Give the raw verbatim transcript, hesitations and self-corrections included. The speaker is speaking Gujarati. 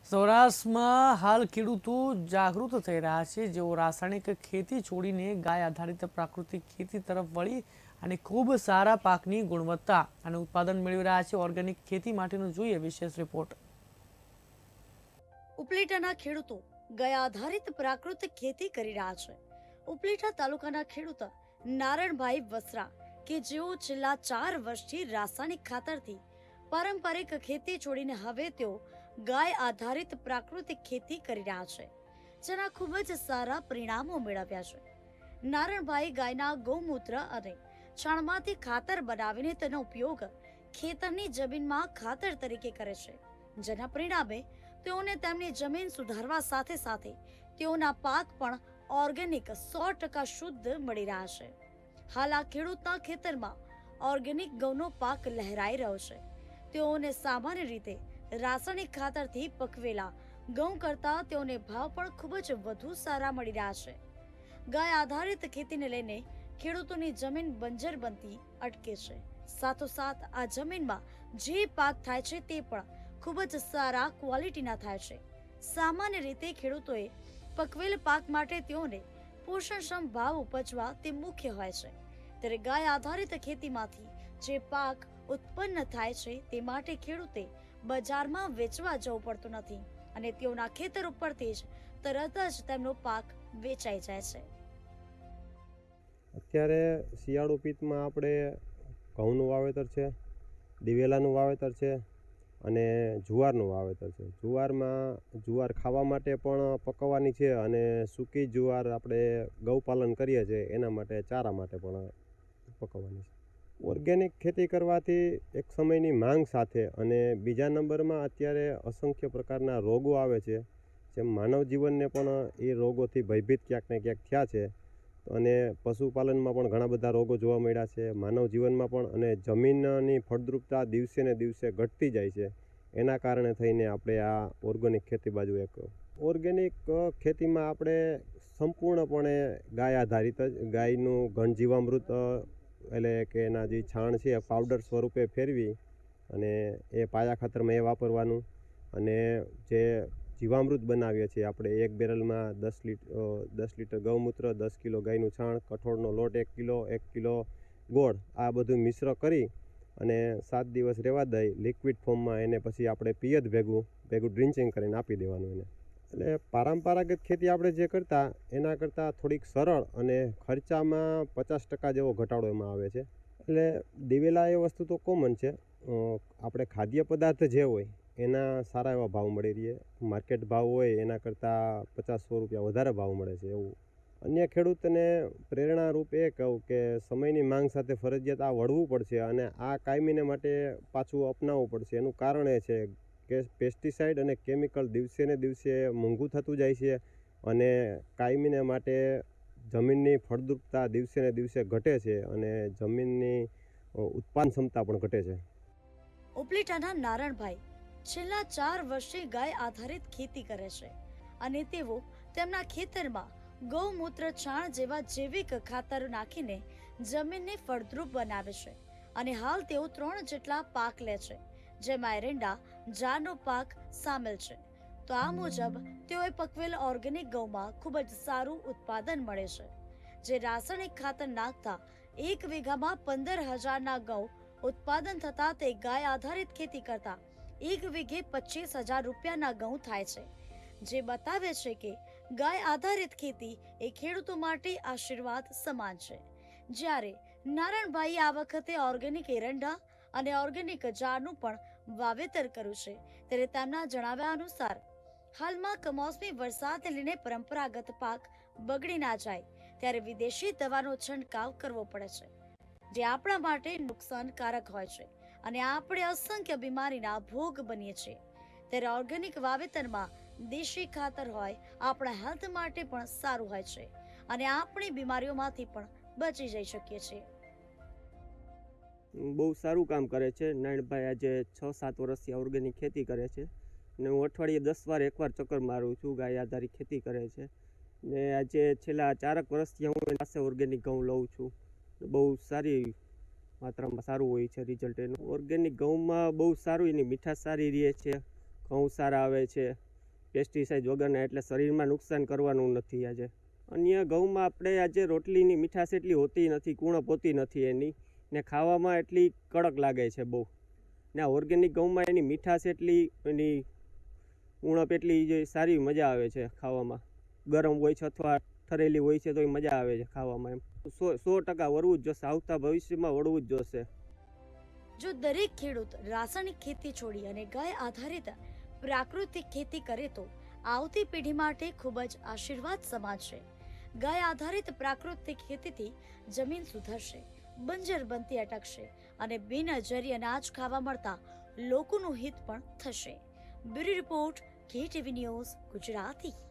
સૌરાષ્ટ્રમાં હાલ ખેડૂતો જાગૃત થઈ રહ્યા છે, જેઓ રાસાયણિક ખેતી છોડીને ગાય આધારિત પ્રાકૃતિક ખેતી તરફ વળી અને ખૂબ સારા પાકની ગુણવત્તા અને ઉત્પાદન મેળવી રહ્યા છે। ઓર્ગેનિક ખેતી માટેનો જોઈએ વિશેષ રિપોર્ટ। ઉપલેટાના ખેડૂતો ગાય આધારિત પ્રાકૃતિક ખેતી કરી રહ્યા છે। ઉપલેટા તાલુકાના ખેડૂત નારણભાઈ વસરા કે જેઓ છેલ્લા ચાર વર્ષથી રાસાયણિક ખાતરથી પારંપરિક ખેતી છોડીને હવે તેઓ ગાય આધારિત પ્રાકૃતિક ખેતી કરી રહ્યા છે, જેના ખૂબ જ સારા પરિણામો મેળવ્યા છે। નારણભાઈ ગાયના ગૌમૂત્ર અને છાણમાંથી ખાતર બનાવીને તેનો ઉપયોગ ખેતરની જમીનમાં ખાતર તરીકે કરે છે, જેના પરિણામે તેઓને તેમની જમીન સુધારવા સાથે સાથે તેઓના પાક પણ ઓર્ગેનિક સો ટકા શુદ્ધ મળી રહ્યા છે। હાલ આ ખેડૂતના ખેતરમાં ઓર્ગેનિક ઘઉંનો પાક લહેરાઈ રહ્યો છે। તેઓને સામાન્ય રીતે રાસાયણિક ખાતરથી પકવેલા ઘઉં કરતા તેઓને ભાવ પણ ખૂબ જ વધુ સારા મળી રહ્યા છે। ગાય આધારિત ખેતીને લઈને ખેડૂતોની જમીન બંજર બનતી અટકે છે, સાથોસાથ આ જમીનમાં જે પાક થાય છે તે પણ ખૂબ જ સારા ક્વોલિટીના થાય છે। સામાન્ય રીતે ખેડૂતોએ પકવેલ પાક માટે તેઓને પોષણક્ષમ ભાવ ઉપજવા તે મુખ્ય હોય છે, ત્યારે ગાય આધારિત ખેતીમાંથી જે પાક ઉત્પન્ન થાય છે તે માટે ખેડૂતે બજારમાં વેચવા જવું પડતું નથી અને તેઓના ખેતર ઉપરથી જ તરત જ તેમનો પાક વેચાઈ જાય છે। અત્યારે શિયાળુ પિત્તમાં આપણે ઘઉંનું વાવેતર છે, દિવેલાનું વાવેતર છે અને જુવારનું વાવેતર છે। જુવારમાં જુવાર ખાવા માટે પણ પકવવાની છે અને સૂકી જુવાર આપણે ગૌપાલન કરીએ છીએ એના માટે ચારા માટે પણ પકવવાની છે। ઓર્ગેનિક ખેતી કરવાથી એક સમયની માંગ સાથે અને બીજા નંબરમાં અત્યારે અસંખ્ય પ્રકારના રોગો આવે છે, જેમ માનવ જીવનને પણ એ રોગોથી ભયભીત ક્યાંક ને ક્યાંક થયા છે અને પશુપાલનમાં પણ ઘણા બધા રોગો જોવા મળ્યા છે, માનવ જીવનમાં પણ, અને જમીનની ફળદ્રુપતા દિવસે ને દિવસે ઘટતી જાય છે। એના કારણે થઈને આપણે આ ઓર્ગેનિક ખેતી બાજુ એક ઓર્ગેનિક ખેતીમાં આપણે સંપૂર્ણપણે ગાય આધારિત જ ગાયનું ઘન જીવામૃત એટલે કે એના જે છાણ છે એ પાવડર સ્વરૂપે ફેરવી અને એ પાયા ખાતરમાં એ વાપરવાનું, અને જે જીવામૃત બનાવીએ છીએ આપણે એક બેરલમાં દસ લીટર દસ લીટર ગૌમૂત્ર, દસ કિલો ગાયનું છાણ, કઠોળનો લોટ એક કિલો, એક કિલો ગોળ, આ બધું મિશ્ર કરી અને સાત દિવસ રહેવા દઈ લિક્વિડ ફોર્મમાં એને પછી આપણે પિયત ભેગું ભેગું ડ્રિન્ચિંગ કરીને આપી દેવાનું એને। એટલે પરંપરાગત ખેતી આપણે જે કરતા એના કરતાં થોડીક સરળ અને ખર્ચામાં પચાસ ટકા જેવો ઘટાડો એમાં આવે છે। એટલે દિવેલા એ વસ્તુ તો કોમન છે, આપણે ખાદ્ય પદાર્થ જે હોય એના સારા એવા ભાવ મળી રહે, માર્કેટ ભાવ હોય એના કરતાં પચાસ સો રૂપિયા વધારે ભાવ મળે છે। એવું અન્ય ખેડૂતને પ્રેરણારૂપ એ કહું કે સમયની માંગ સાથે ફરજિયાત આ વળવું પડશે અને આ કાયમીને માટે પાછું અપનાવવું પડશે। એનું કારણ એ છે કે પેસ્ટિસાઇડ અને કેમિકલ દિવસે ને દિવસે મોંઘું થતું જાય છે અને કાયમીને માટે જમીનની ફળદ્રુપતા દિવસે ને દિવસે ઘટે છે અને જમીનની ઉત્પાદન ક્ષમતા પણ ઘટે છે। ઉપલેટાના નારણભાઈ છેલ્લા ચાર વર્ષે ગાય આધારિત ખેતી કરે છે અને તેઓ તેમના ખેતરમાં ગૌમૂત્ર, છાણ જેવા જૈવિક ખાતર નાખીને જમીનને ફળદ્રુપ બનાવે છે અને હાલ તેઓ ત્રણ જેટલા પાક લે છે, જેમાં એરંડા, જારનો પાક સામેલ છે। તો આ મુજબ તેઓએ પકવેલ ઓર્ગેનિક ઘઉંમાં ખૂબ જ સારું ઉત્પાદન મળે છે, જે રાસાયણિક ખાતર નાખતા એક વીઘામાં પંદર હજારના ઘઉં ઉત્પાદન થતા તે ગાય આધારિત ખેતી કરતા એક વીઘે પચીસ હજાર રૂપિયાના ઘઉં થાય છે, જે બતાવે છે કે ગાય આધારિત ખેતી એ ખેડૂતો માટે આશીર્વાદ સમાન છે। જ્યારે નારણભાઈએ આ વખતે ઓર્ગેનિક એરંડા અને ઓર્ગેનિક જારનું પણ વાવેતર કર્યું છે, ત્યારે તેમના જણાવ્યા અનુસાર હાલમાં કમોસમી વરસાદને લઈને પરંપરાગત પાક બગડી ના જાય ત્યારે વિદેશી દવાનો છંટકાવ કરવો પડે છે, જે આપણા માટે નુકસાનકારક હોય છે અને આપણે અસંખ્ય બીમારીના ભોગ બનીએ છીએ। ત્યારે ઓર્ગેનિક વાવેતરમાં દેશી ખાતર હોય આપણા હેલ્થ માટે પણ સારું હોય છે અને આપણી બીમારીઓમાંથી પણ બચી જઈ શકીએ છીએ। બહુ સારું કામ કરે છે નારણભાઈ। આજે છ સાત વર્ષથી ઓર્ગેનિક ખેતી કરે છે અને હું અઠવાડિયે દસ વાર એકવાર ચક્કર મારું છું। ગાય આધારિત ખેતી કરે છે ને આજે છેલ્લા ચારક વર્ષથી હું એની પાસે ઓર્ગેનિક ઘઉં લઉં છું। બહુ સારી માત્રામાં સારું હોય છે રિઝલ્ટ એનું। ઓર્ગેનિક ઘઉંમાં બહુ સારું, એની મીઠાશ સારી રહે છે, ઘઉં સારા આવે છે પેસ્ટિસાઇડ વગરના, એટલે શરીરમાં નુકસાન કરવાનું નથી. આજે અન્ય ઘઉંમાં આપણે આજે રોટલીની મીઠાશ એટલી હોતી નથી, કૂણપ હોતી નથી એની, ને ખાવામાં એટલી કડક લાગે છે બહુ. ને આ ઓર્ગેનિક ઘઉંમાં એની મીઠાશ એટલી, એની ઉણપ એટલી જે સારી મજા આવે છે ખાવામાં. ગરમ હોય છે અથવા ઠરેલી હોય છે તો એ મજા આવે છે ખાવામાં. એમ સો સો ટકા વળવું જ જોશે, આવતા ભવિષ્યમાં વળવું જ જોશે. જો દરેક ખેડૂત રાસાયણિક ખેતી છોડી અને ગાય આધારિત પ્રાકૃતિક ખેતી કરે તો આવતી પેઢી માટે ખૂબ જ આશીર્વાદ સમાન છે. ગાય આધારિત પ્રાકૃતિક ખેતીથી જમીન સુધરશે, બંજર બનતી અટકશે અને બિનજરી અનાજ ખાવા મળતા લોકોનું હિત પણ થશે. Bureau report, KTV news Gujarati.